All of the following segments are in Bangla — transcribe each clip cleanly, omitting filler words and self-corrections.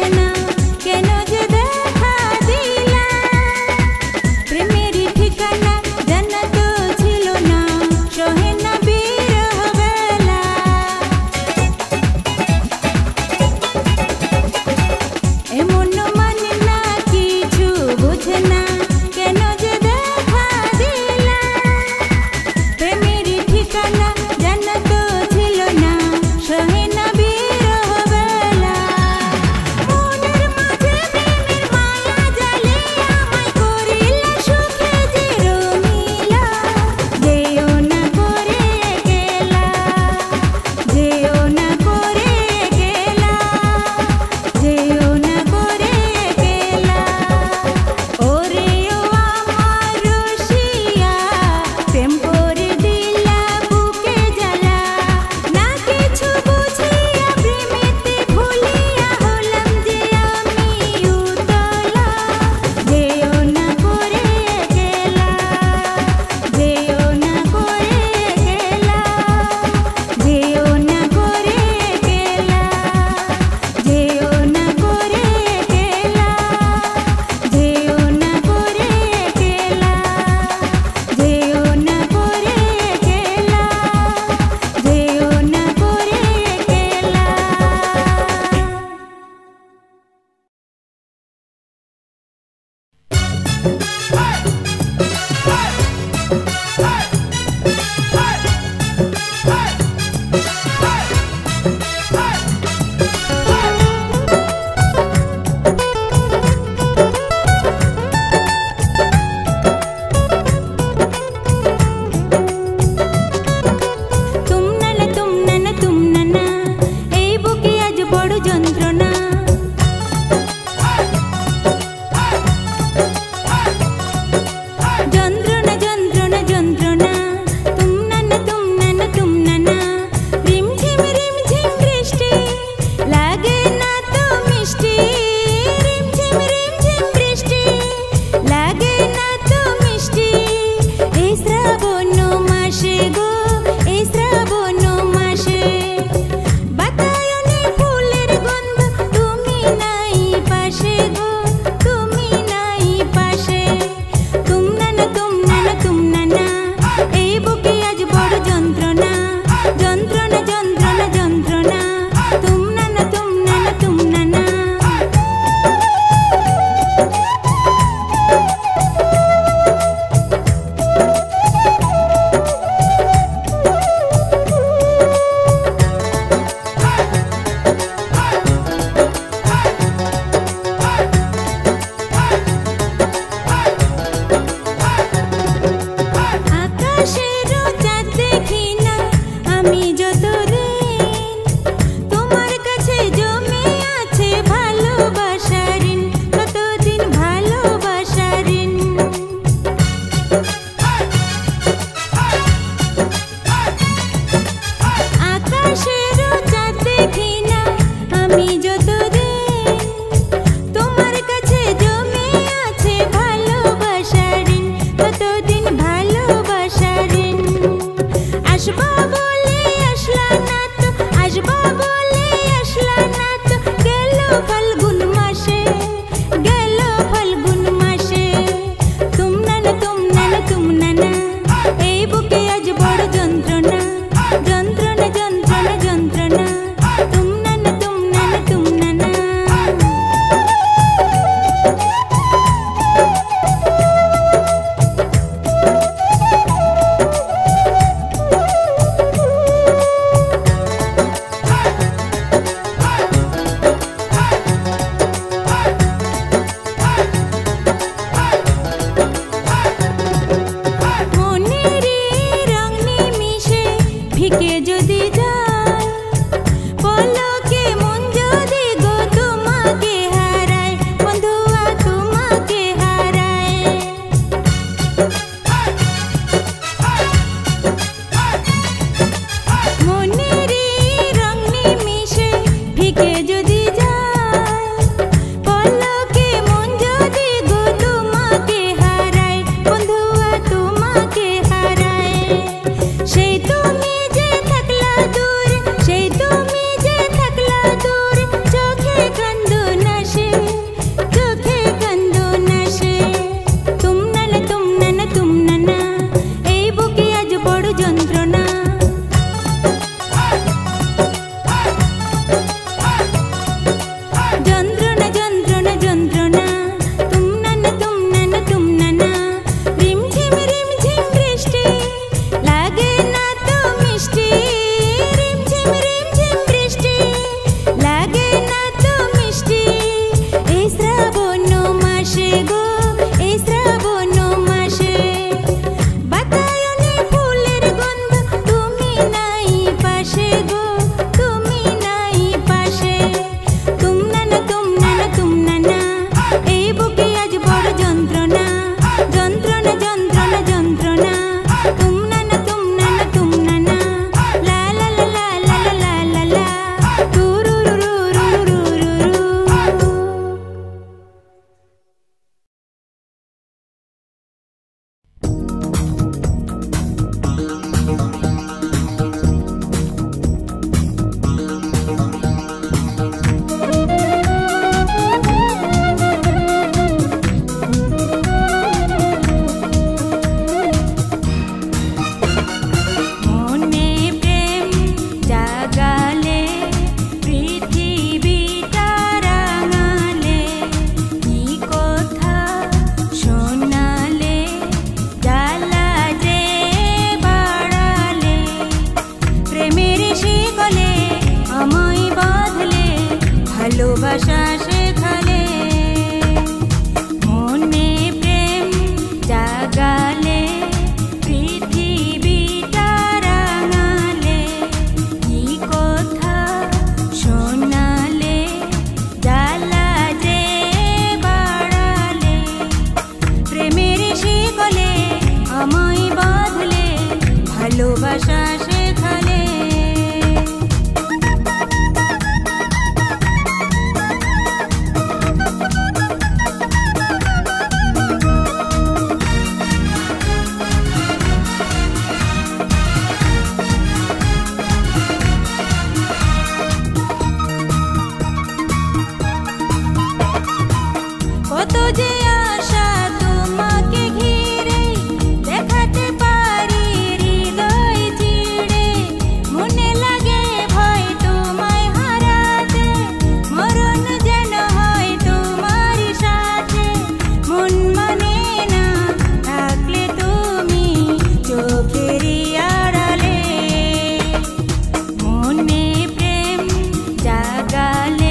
না কেন যে দেখা দিলা প্রেমেরই ঠিকানা জানা তো ছিল না সহে না বিরহ বেলা এমন মানে না কিছু বুঝে না কেন যে দেখা দিলা প্রেমেরই ঠিকানা জানা তো ছিল না সহে না বিরহ বেলা মনের ভালোবাসা শেখালে মনে প্রেম জাগালে পৃথিবীটা রাঙালে কি কথা শোনালে জ্বালা যে বাড়ালে প্রেমের শিকলে আমায় বাঁধলে ভালোবাসা শেখালে কত যে আশা তোমাকে ঘিরে দেখাতে পারি হৃদয় চিড়ে মনে লাগে ভয় তোমায় হারাতে মরণ যেন হয় তোমার সাথে মন মানে না থাকলে তুমি চোখেরই আড়ালে মনে প্রেম জাগালে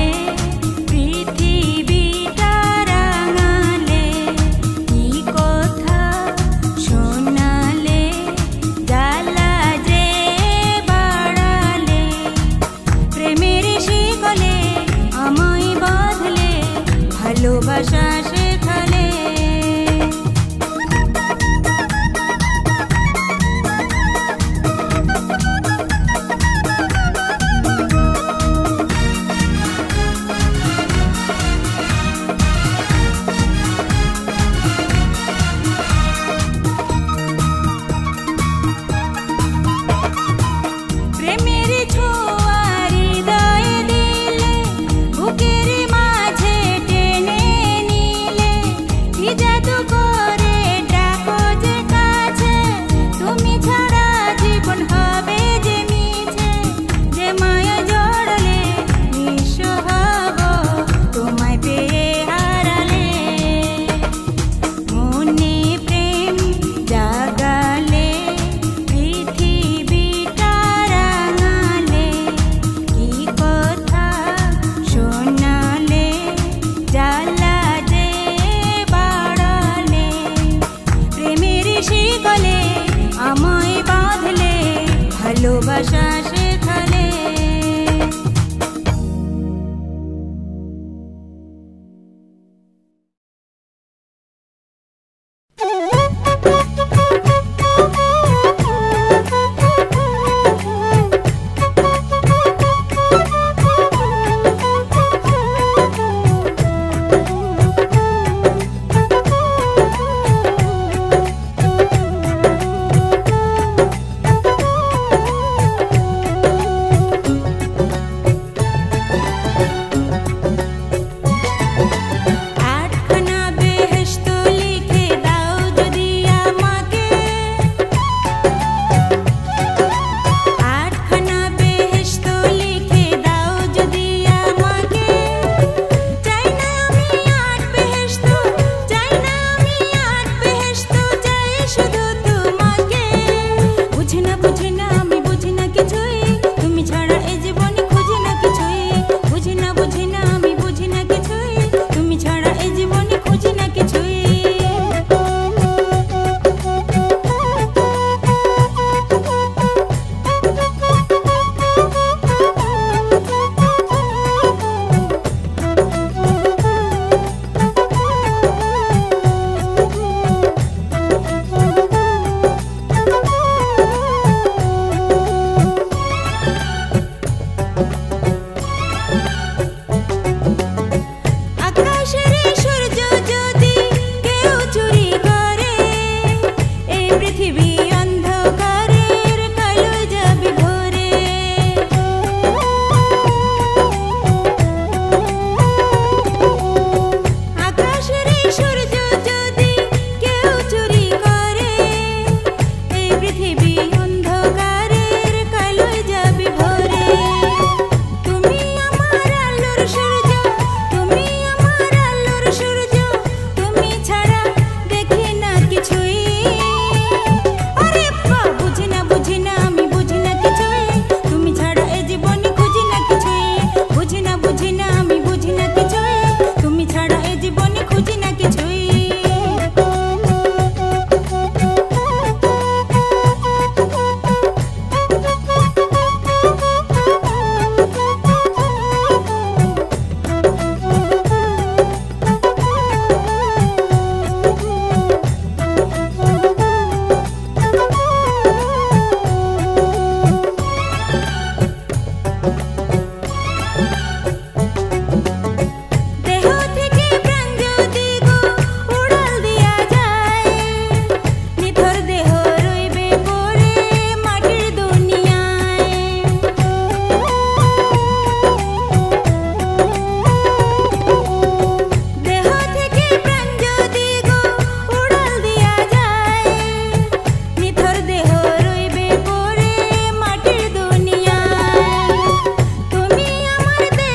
পৃথিবীটা রাঙালে কি কথা শোনালে জ্বালা যে বাড়ালে প্রেমের শিকলে আমায় বাঁধলে ভালোবাসা শেখালে প্রেমের ছোঁয়া হৃদয়ে দিলে বুকের মাঝে টেনে নিলে তুমি আমার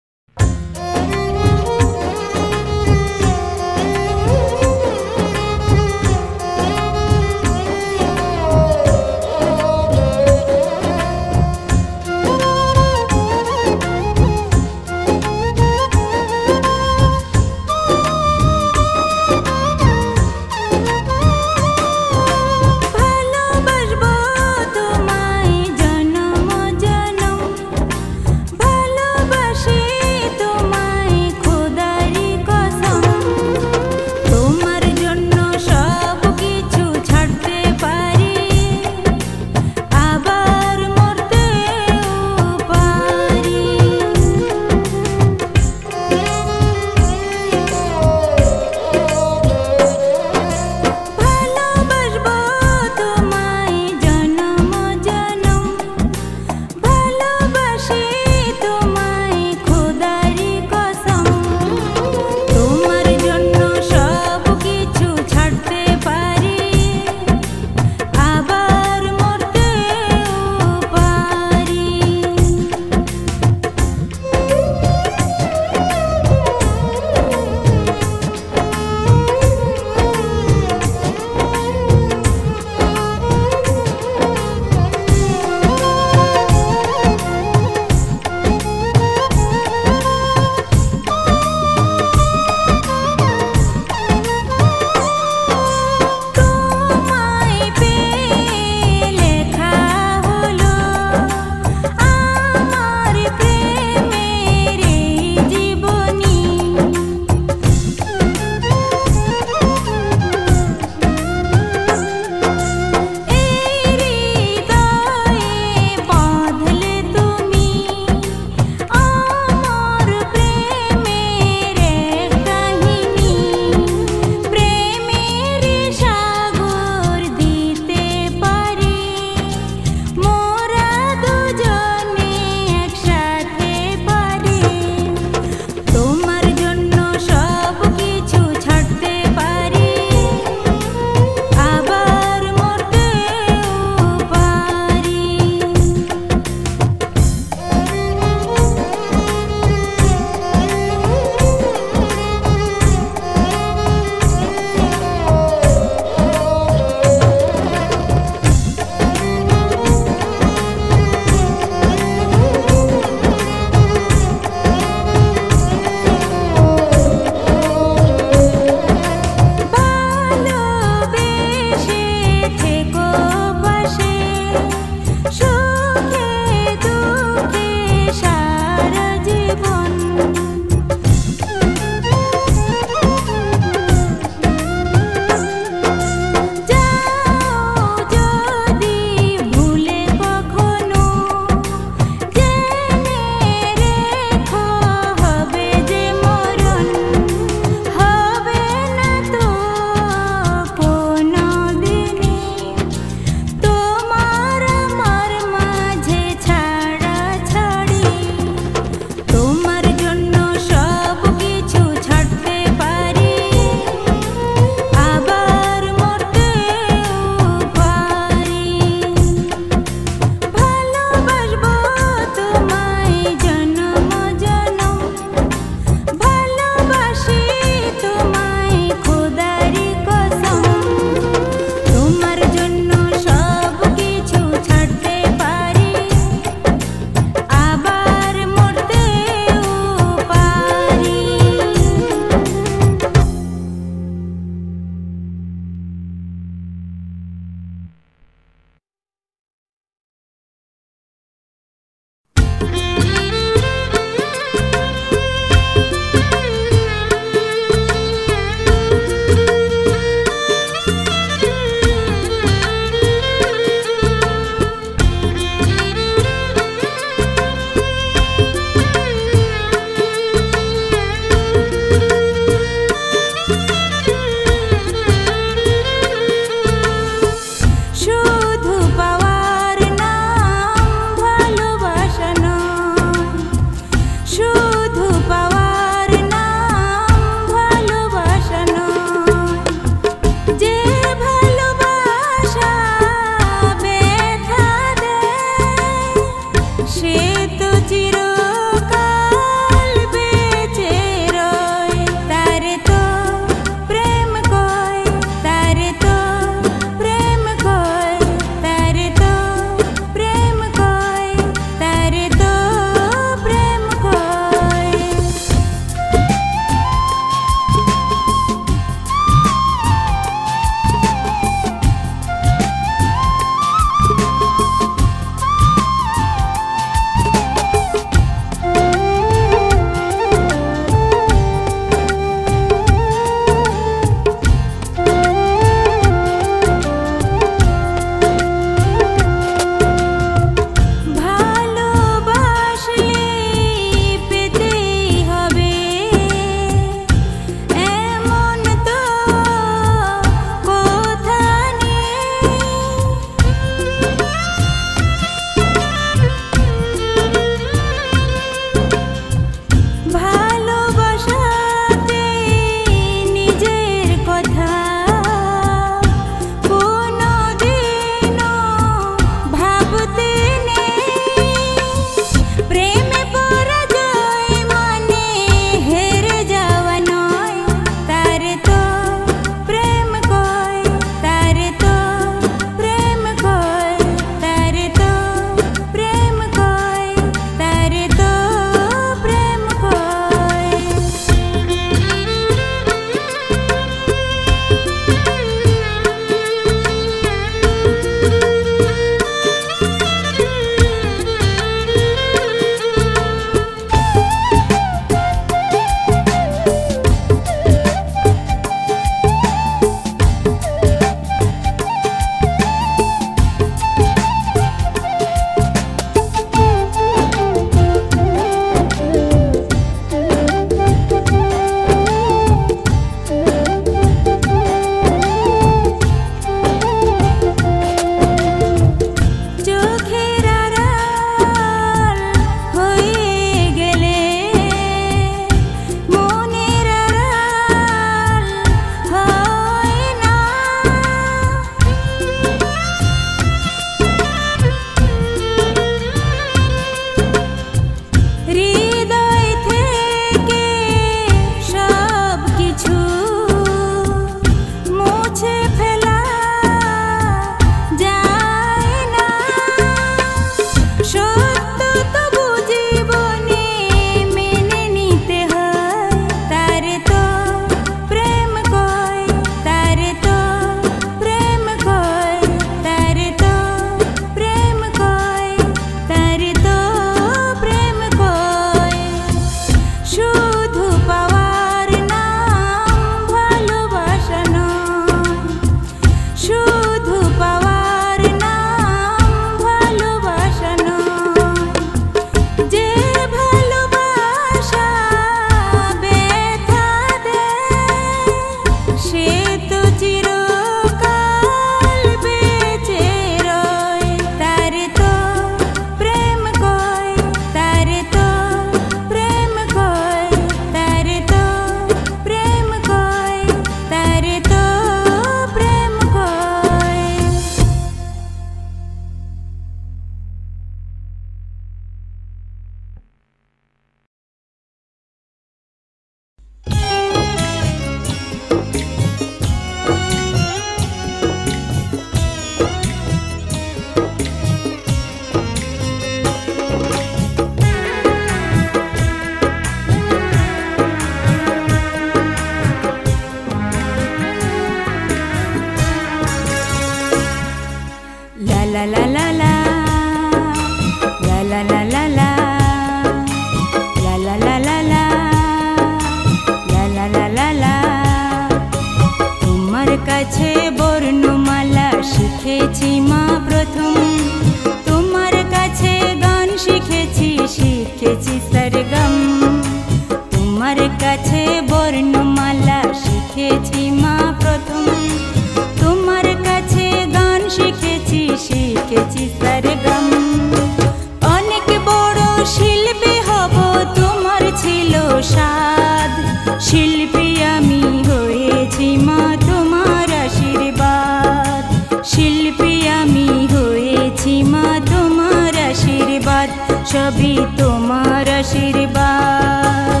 বর্ণমালা শিখেছি মা প্রথম, তোমার কাছে গান শিখেছি, শিখেছি সরগম। অনেক বড় শিল্পী হব তোমার ছিল সাধ, শিল্পী আমি হয়েছি মা তোমার আশীর্বাদ, শিল্পী আমি হয়েছি মা তোমার আশীর্বাদ, সবই তোমার আশীর্বাদ।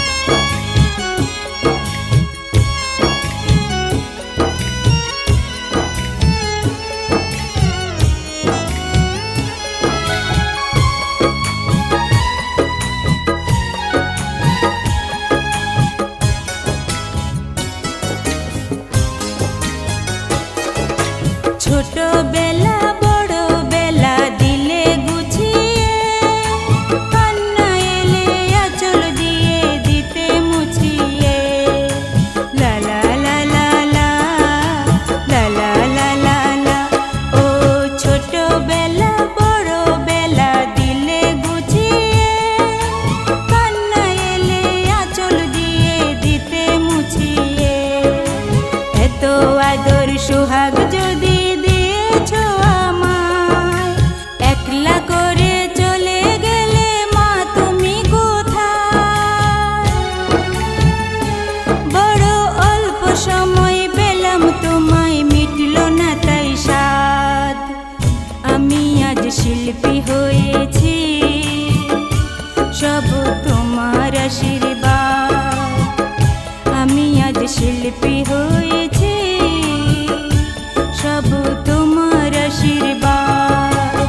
ছোটবেলা বড়বেলা দিলে গুছিয়ে, কান্না এলে আঁচল দিয়ে দিতে মুছিয়ে। লা লা লা লা লা, লা লা লা লা লা। ও ছোটবেলা বড়বেলা দিলে গুছিয়ে, কান্না এলে আঁচল দিয়ে দিতে মুছিয়ে। এত আদর সোহাগ যদি দিয়েছো আমায়, একলা করে চলে গেলে মা তুমি কোথায়? বড় অল্প সময় পেলাম তোমায়, মিটল না তাই সাধ। আমি আজ শিল্পী হয়েছি, সব তোমার আশীর্বাদ। আমি আজ শিল্পী হয়েছি, সব তোমার আশীর্বাদ।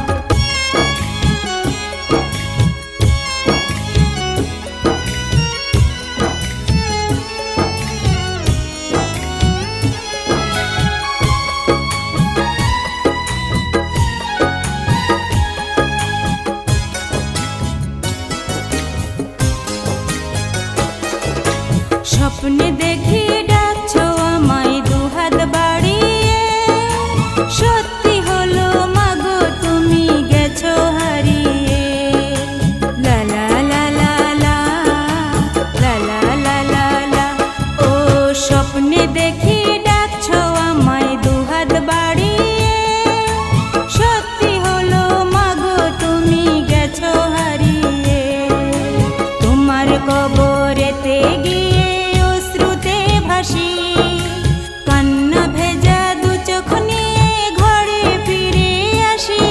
স্বপ্নে দেখি ডাকছো আমায় দুহাত বাড়িয়ে, সত্যি হলো মাগো তুমি গেছো হারিয়ে। লা লা লা লা লা, লা লা লা লা লা। ও স্বপ্নে দেখি ডাকছো আমায় দুহাত বাড়িয়ে, সত্যি হলো মাগো তুমি গেছো হারিয়ে। তোমার কবরেতে গিয়ে অশ্রুতে ভাসি, কান্না ভেজা দু চোখ নিয়ে ঘরে ফিরে আসি।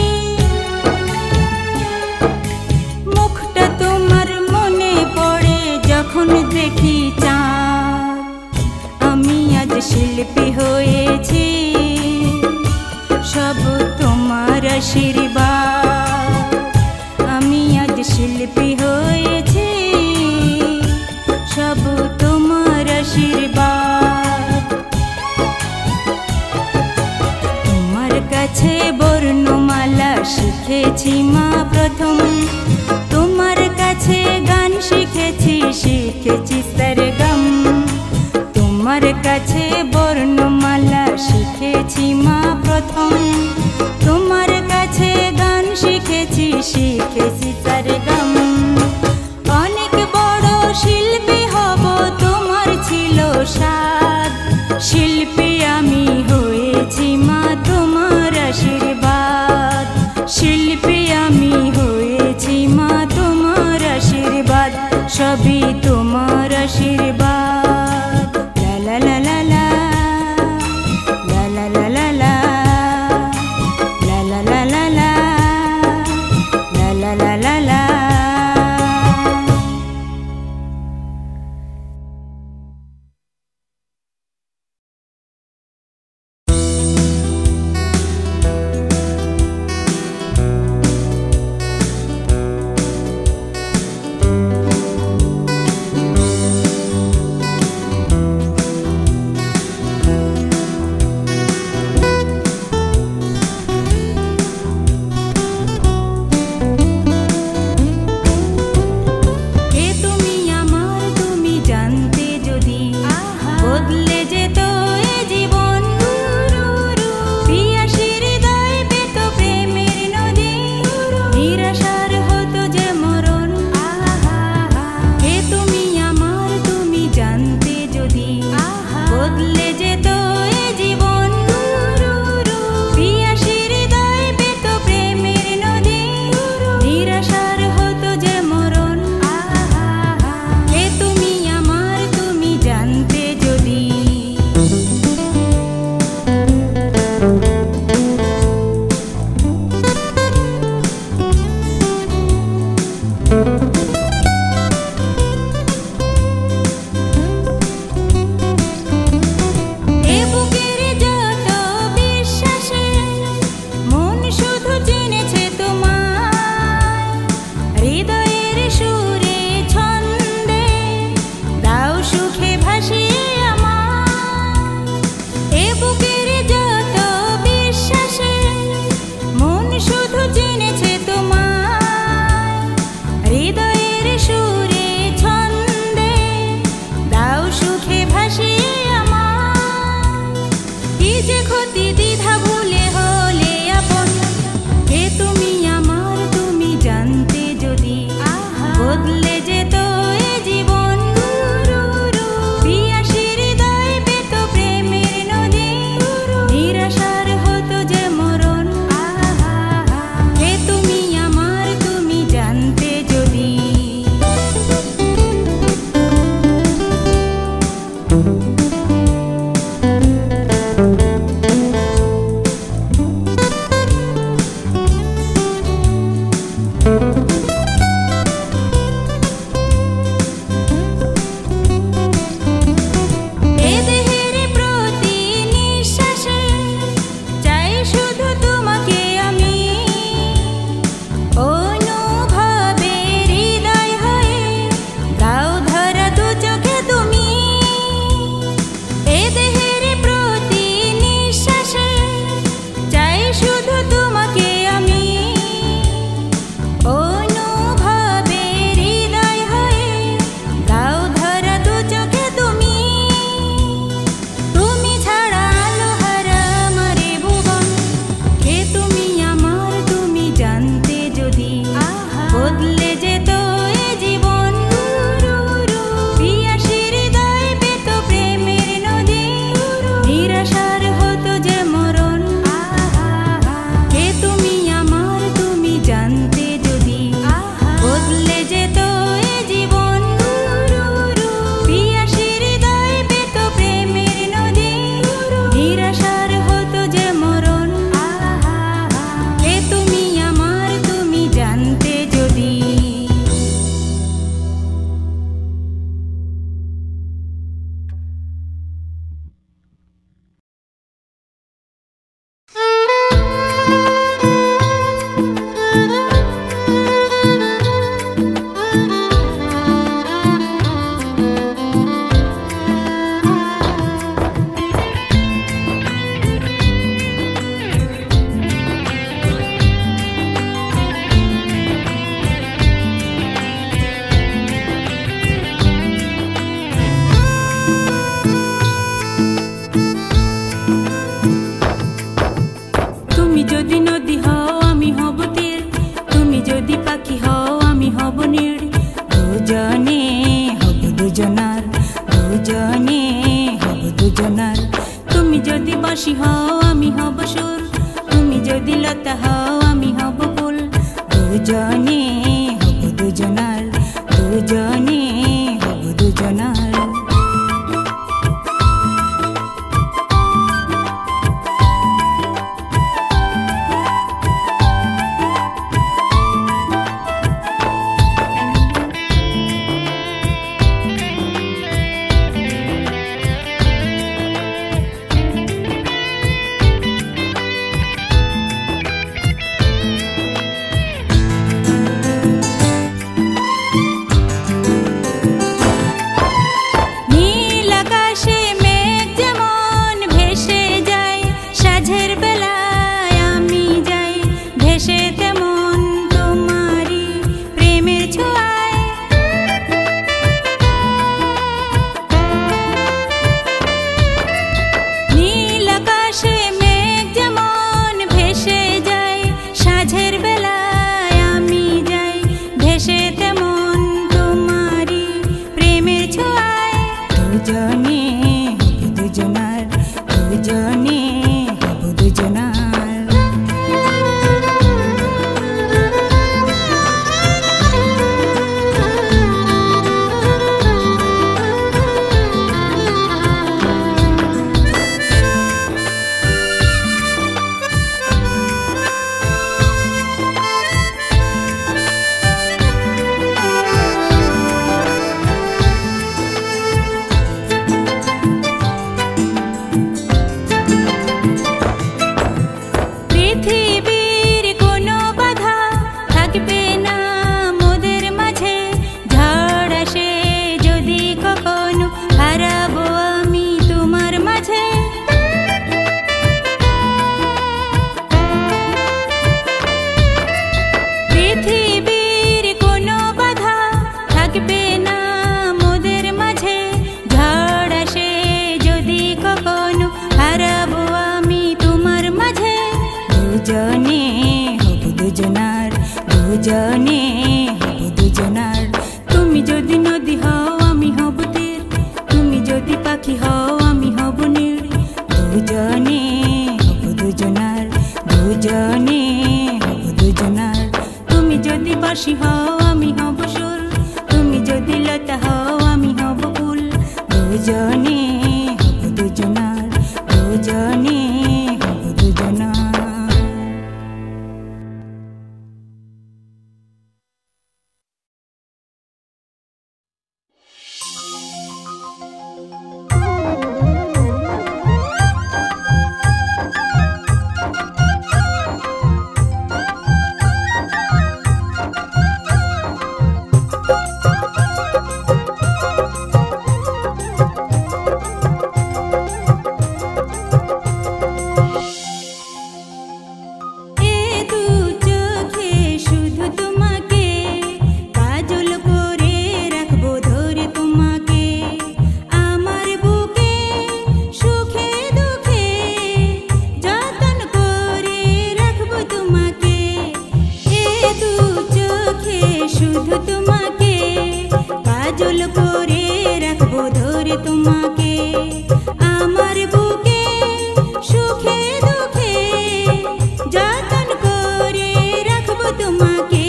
মুখটা তোমার মনে পড়ে যখন দেখি চাঁদ। আমি আজ শিল্পী হয়েছি, সব তোমার আশীর্বাদ। আমি আজ শিল্পী হয়েছি, সব তোমার আশীর্বাদ। তোমার কাছে বর্ণমালা শিখেছি মা প্রথম, তোমার কাছে গান শিখেছি, শিখেছি সরগম। তোমার কাছে বর্ণমালা শিখেছি মা প্রথম, তোমার কাছে গান শিখেছি, শিখেছি সরগম। অনেক বড় শিল্পী হব তোমার ছিল সাধ, শিল্পী আমি হয়েছি মা তোমার আশীর্বাদ, শিল্পী আমি হয়েছি মা তোমার আশীর্বাদ, সবই তোমার আশীর্বাদ। লা লা লা লা লা, লা লা লা লা লা, লা লা লা লা লা, লা লা লা লা। দুজনে হব দুজনার। তুমি যদি বাঁশি হও আমি হব সুর, তুমি যদি লতা হও আমি হব ফুল। দুজনে হব দুজনার, দুজনে হব দুজনার। দুজনে হব দুজনার, দুজনে হব দুজনার। দুজনে হব দুজনার, দুজনে হব দুজনার। তুমি যদি নদী হও আমি হব তীর, তুমি যদি পাখি হও আমি হব নীড়। দুজনে হব দুজনার, দুজনে হব দুজনার। তুমি যদি বাঁশি হও আমি হব সুর, তুমি যদি লতা হও আমি হব ফুল। দুজনে হব দুজনার, দুজনে হব দুজনার। শুধু তোমাকে কাজল করে রাখবো ধরে তোমাকে, আমার বুকে সুখে দুঃখে যতন করে রাখবো তোমাকে।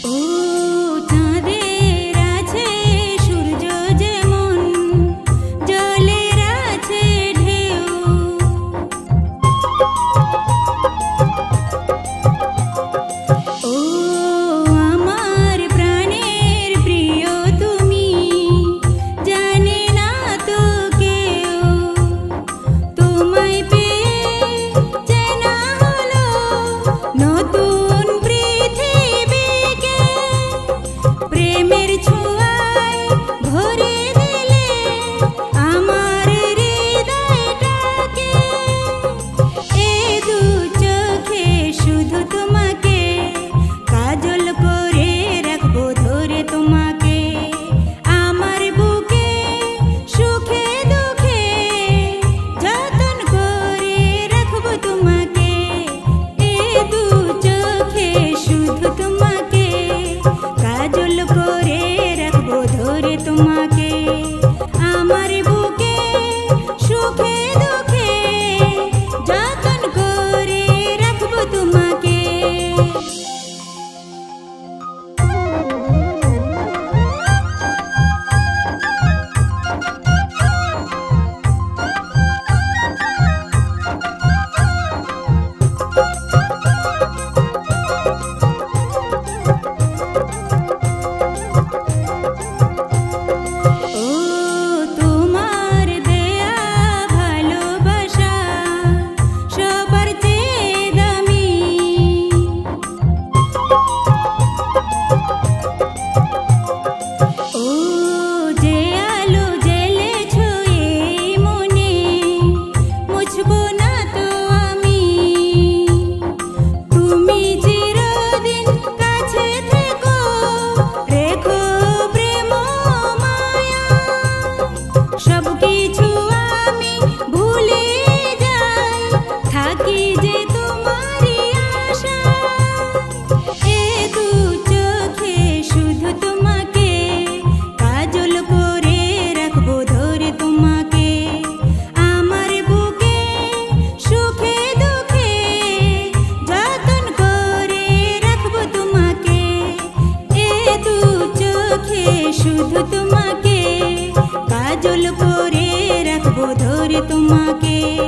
ও চাঁদের আছে সূর্য যেমন তোমাকে আমার বুকে সুখে দুঃখে যতন করে রাখবো তোমাকে। শুধু তোমাকে কাজল করে রাখবো ধরে তোমাকে।